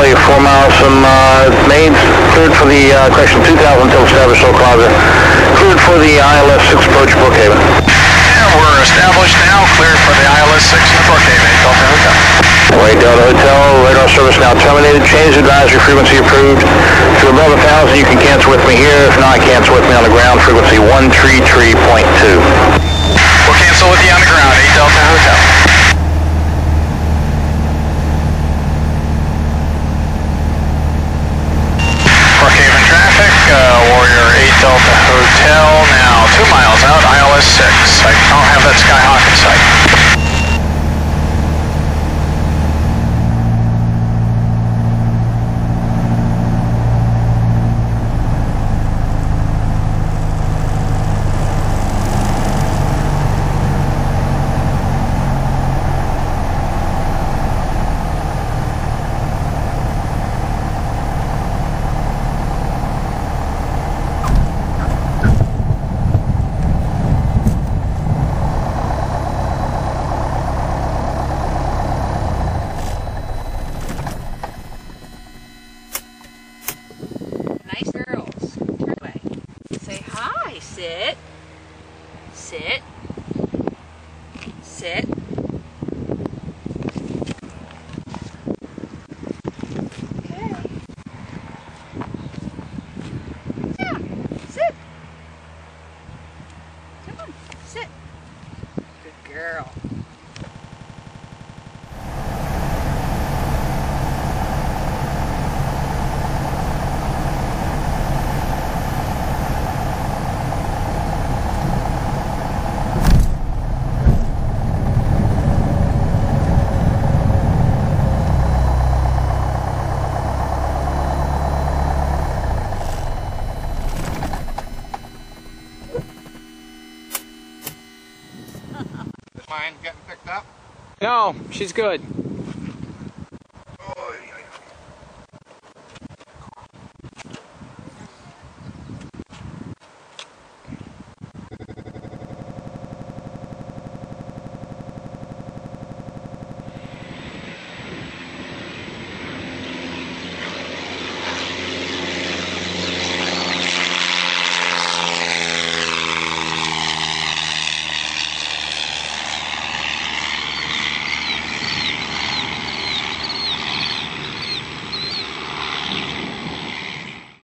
say 4 miles from Main, cleared for the correction 2000 until established Oak Plaza, cleared for the ILS 6 approach Brookhaven. And we're established now, cleared for the ILS 6 in Brookhaven, 8 Delta Hotel. 8 Delta Hotel, radar service now terminated, change advisory frequency approved. If you're above 1,000, you can cancel with me here. If not, cancel with me on the ground, frequency 133.2. We'll cancel with you on the ground, 8 Delta Hotel. Brookhaven traffic, Warrior 8 Delta Hotel, now 2 miles out, ILS 6. I don't have that Skyhawk in sight. Nice girls. Turn away. Say hi. Sit. Sit. Sit. Okay. Yeah. Sit. Come on. Sit. Good girl. Is mine getting picked up? No, she's good.